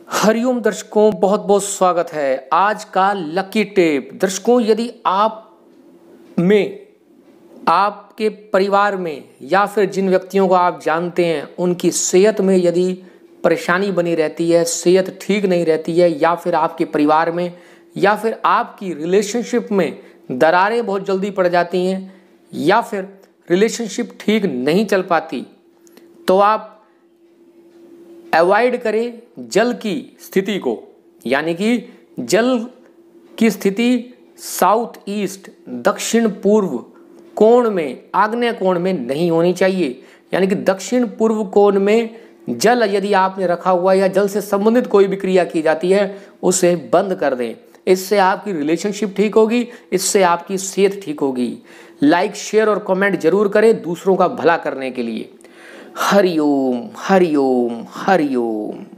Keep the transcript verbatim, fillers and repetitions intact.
हरिओम दर्शकों, बहुत बहुत स्वागत है। आज का लकी टिप दर्शकों, यदि आप में, आपके परिवार में या फिर जिन व्यक्तियों को आप जानते हैं उनकी सेहत में यदि परेशानी बनी रहती है, सेहत ठीक नहीं रहती है, या फिर आपके परिवार में या फिर आपकी रिलेशनशिप में दरारें बहुत जल्दी पड़ जाती हैं या फिर रिलेशनशिप ठीक नहीं चल पाती, तो आप अवॉइड करें जल की स्थिति को। यानी कि जल की स्थिति साउथ ईस्ट, दक्षिण पूर्व कोण में, आग्नेय कोण में नहीं होनी चाहिए। यानी कि दक्षिण पूर्व कोण में जल यदि आपने रखा हुआ या जल से संबंधित कोई भी क्रिया की जाती है, उसे बंद कर दें। इससे आपकी रिलेशनशिप ठीक होगी, इससे आपकी सेहत ठीक होगी। लाइक, शेयर और कमेंट जरूर करें दूसरों का भला करने के लिए। हरिओम हरिओम हरिओम।